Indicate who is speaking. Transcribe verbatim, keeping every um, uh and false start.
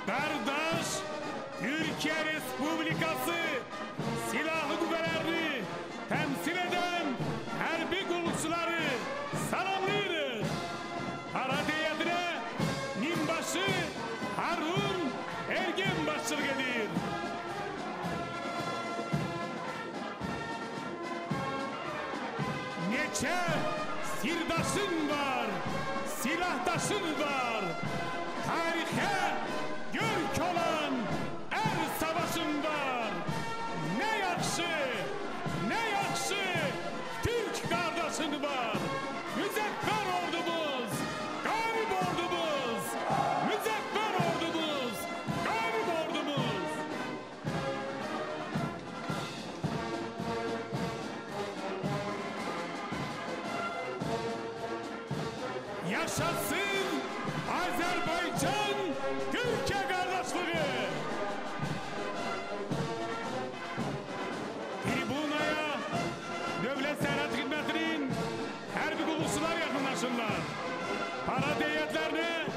Speaker 1: Kardeş, Türkiye Respublikası Silahlı Kuvvetlerini temsil eden harbiy qulluqçuları salamlayırıq. Parad heyetine minbaşı Harun Ergen başçılık edir. Neçe sirdaşın var, silahdaşın var. Tarihe görk olan er savaşın var. Ne yakşı, ne yakşı Türk kardeşin var. Müzeffer ordumuz, galip ordumuz. Müzeffer ordumuz, galip ordumuz. Yaşasın Azerbaycan Türkiye kardeşliği. Tribunaya Devlet Serhat Hizmetleri'nin harbiy qulluqçular yakınlaşırlar. Parad heyetlerine